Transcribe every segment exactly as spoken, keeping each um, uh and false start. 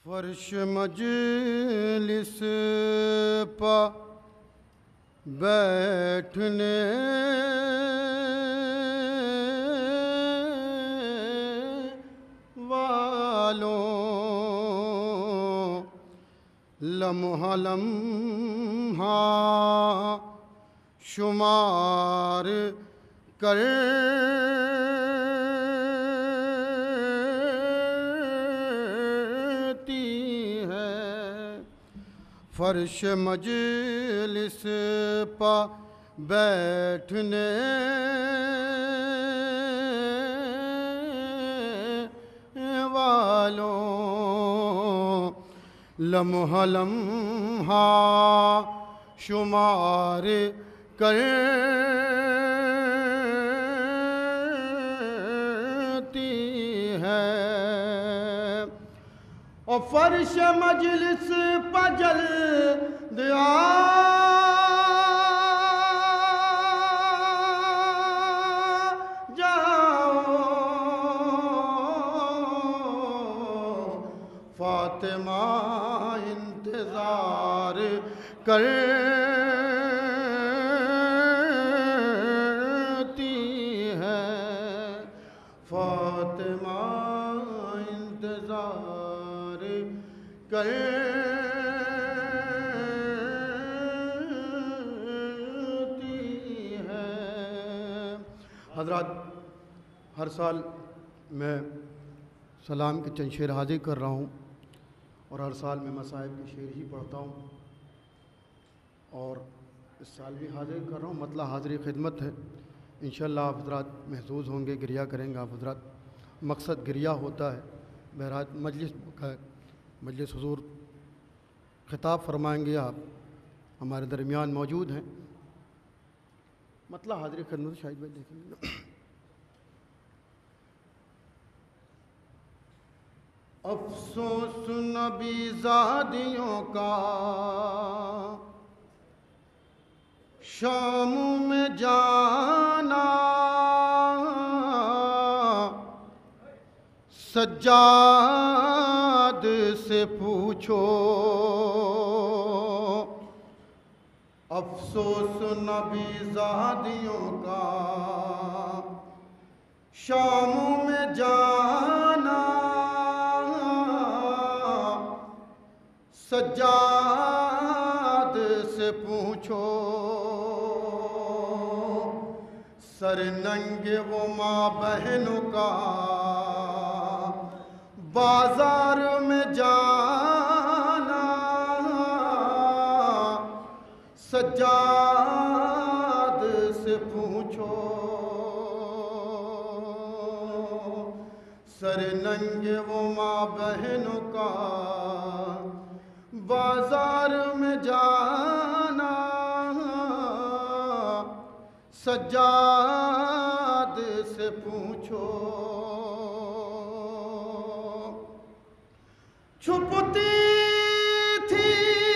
فرش مجلس پا بیٹھنے والوں لمحہ لمحہ شمار کرتی ہے فرش مجلس پا بیٹھنے والوں لمحہ لمحہ شمار کرتی ہے اور فرش مجلس پہ جلد آ فاطمہ انتظار کرتی ہے فاطمہ انتظار کرتی ہے۔ حضرات، ہر سال میں سلام کے چند شعر حاضر کر رہا ہوں اور ہر سال میں مصائب کے شعر ہی پڑھتا ہوں اور اس سال بھی حاضر کر رہا ہوں، مطلب حاضری خدمت ہے۔ انشاءاللہ آپ حضرات محظوظ ہوں گے، گریہ کریں گے آپ حضرات، مقصد گریہ ہوتا ہے۔ بہرحال مجلس کا مجلس حضور خطاب فرمائیں گے، آپ ہمارے درمیان موجود ہیں، مطلب حاضری خدمت شاہد بھائی دیکھیں گے۔ افسوس نبی زادیوں کا شام میں جانا، سجاد سے پوچھو افسوس نبی زادیوں کا شام میں جانا، سجاد سے پوچھو سر ننگ وہ ماں بہنوں کا بازار میں جانا، سجاد سے پوچھو سر ننگ وہ ماں بہنوں کا بازار میں جانا، سجاد سے پوچھو چھپتی تھی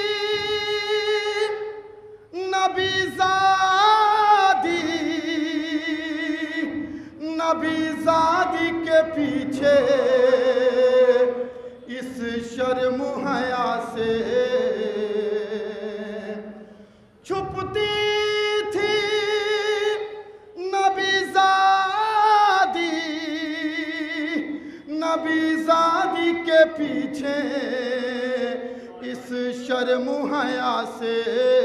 نبی زادی نبی زادی کے پیچھے اس شرم و حیا سے چھپتی تھی نبی زادی نبی زادی کے پیچھے اس شرم و حیا سے،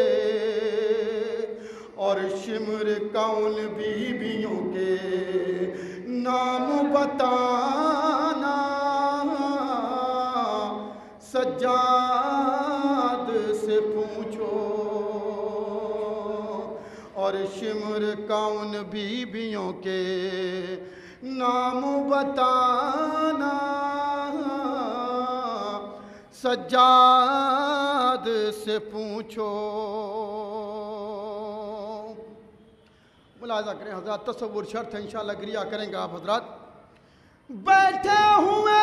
اور شمر کون بیویوں کے نام بتانا، سجاد سے پوچھو اور شمر کون بیویوں کے نام بتانا، سجاد سے پوچھو۔ ملاحظہ کریں حضرات، تصور شرط ہے، انشاءاللہ گریہ کریں گے آپ حضرات۔ بیٹھے ہوئے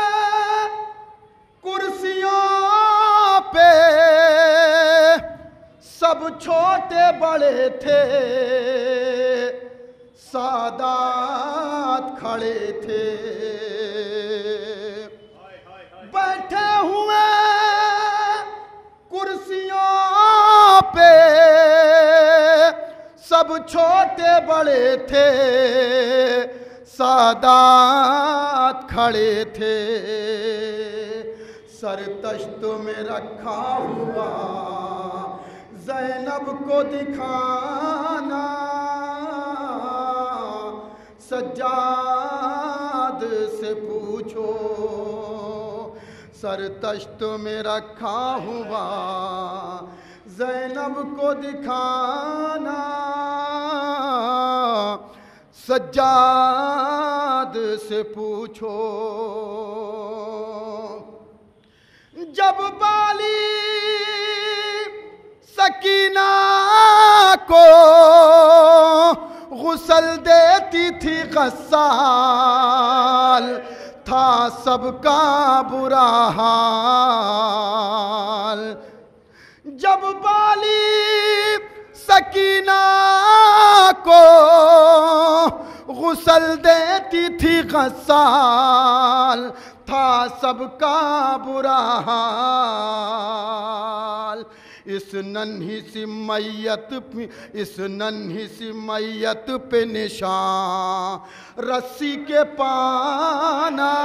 کرسیوں پہ سب چھوٹے بڑے تھے، سادات کھڑے تھے، بیٹھے ہوئے چھوٹے بڑے تھے سادات کھڑے تھے، سر تشت میں رکھا ہوا زینب کو دکھانا، سجاد سے پوچھو سر تشت میں رکھا ہوا زینب کو دکھانا، سجاد سے پوچھو۔ جب بالی سکینہ کو غسل دیتی تھی غسال، تھا سب کا برا حال۔ جب بالی سکینہ کو غسل دیتی تھی غسال، تھا سب کا برا حال۔ اس ننھی سی میت پہ اس ننھی سی میت پہ نشان رسی کے پانا،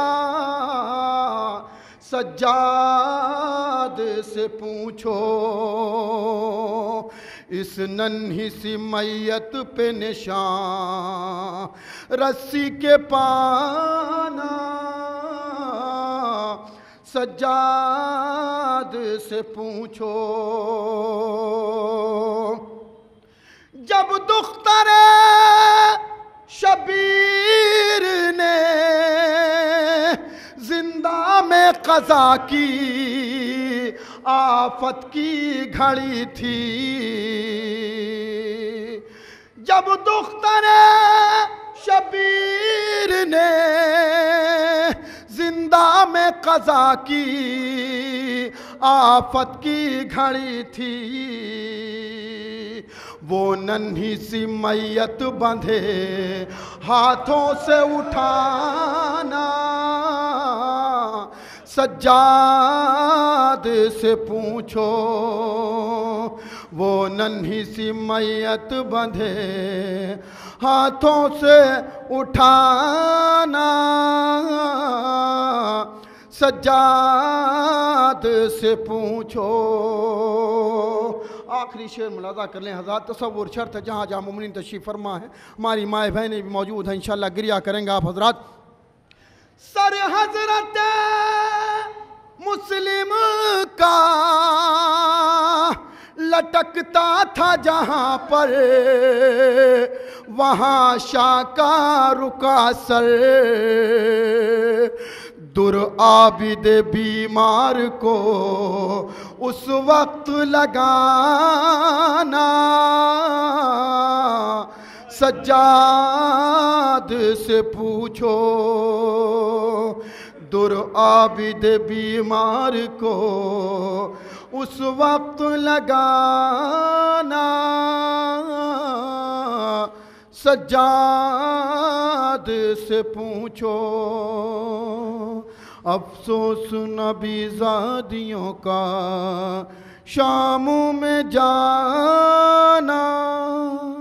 سجاد سے پوچھو اس ننھی سی میت پہ نشان رسی کے پانا، سجاد سے پوچھو۔ جب دختر شبیر نے زندہ میں قضا کی آفت کی گھڑی تھی، جب دختر شبیر نے زندہ میں قضا کی آفت کی گھڑی تھی، وہ ننھی سی میت بندھے ہاتھوں سے اٹھانا، سجاد سے پوچھو وہ ننھی سی میت بندھے ہاتھوں سے اٹھانا، سجاد سے پوچھو۔ آخری شعر ملاحظہ کر لیں حضرات، تصور شرط ہے جہاں جہاں مومنین تشریف فرما ہے، ہماری مائیں بہنیں بھی موجود ہیں، انشاءاللہ گریہ کریں گے آپ حضرات۔ سر حضرت مسلم کا لٹکتا تھا جہاں پر، وہاں شاہ کا رکا سر، در عابد بیمار کو اس وقت لگانا، سجاد سے پوچھو در عابد بیمار کو اس وقت لگانا، سجاد سے پوچھو۔ افسوس نبی زادیوں کا شام میں جانا،